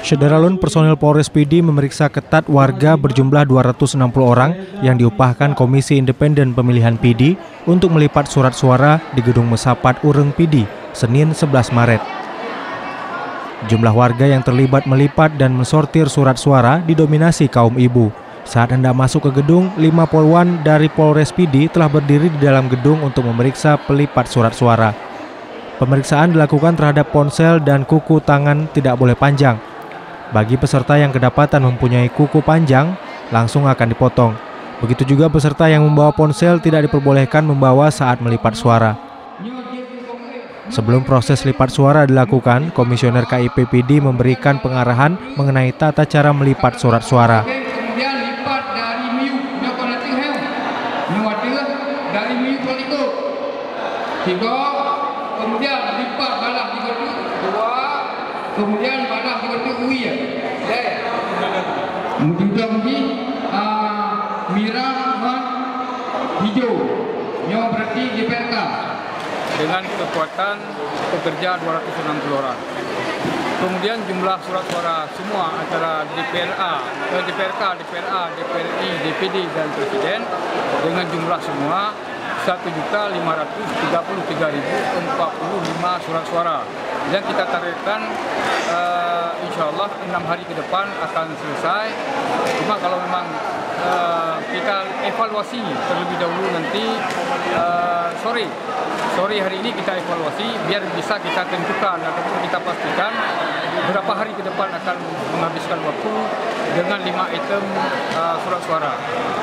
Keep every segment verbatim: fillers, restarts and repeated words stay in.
Syederalun personil Polres P D memeriksa ketat warga berjumlah dua ratus enam puluh orang yang diupahkan Komisi Independen Pemilihan P D untuk melipat surat suara di Gedung Mesapat Ureng P D, Senin sebelas Maret. Jumlah warga yang terlibat melipat dan mensortir surat suara didominasi kaum ibu. Saat hendak masuk ke gedung, lima polwan dari Polres P D telah berdiri di dalam gedung untuk memeriksa pelipat surat suara. Pemeriksaan dilakukan terhadap ponsel dan kuku tangan tidak boleh panjang. Bagi peserta yang kedapatan mempunyai kuku panjang, langsung akan dipotong. Begitu juga peserta yang membawa ponsel tidak diperbolehkan membawa saat melipat suara. Sebelum proses lipat suara dilakukan, Komisioner K I P P D memberikan pengarahan mengenai tata cara melipat surat suara. Kemudian lipat dari miu, miu konating heu. Miu adalah dari miu koliko. Tiga, kemudian lipat balah di gedung. Dua, kemudian balah di gedung ui ya. Deh. Kemudian lagi merah, hijau. Miu berarti di P R K. Dengan kekuatan pekerja dua ratus enam puluh orang. Kemudian jumlah surat suara semua antara D P R A, D P R K, D P R A, D P R I, D P D dan Presiden dengan jumlah semua satu juta lima ratus tiga puluh tiga ribu empat puluh lima surat suara. Dan kita targetkan uh, insya Allah enam hari ke depan akan selesai. Cuma kalau memang uh, kita evaluasi terlebih dahulu nanti uh, sore. Sore hari ini kita evaluasi biar bisa kita tentukan ataupun kita pastikan berapa hari ke depan akan menghabiskan waktu dengan lima item uh, surat suara.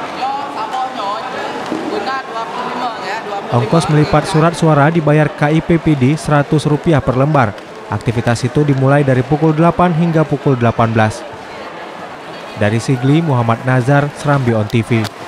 Ongkos melipat surat suara dibayar K I P P D seratus rupiah per lembar. Aktivitas itu dimulai dari pukul delapan hingga pukul delapan belas. Dari Sigli, Muhammad Nazar, Serambi On T V.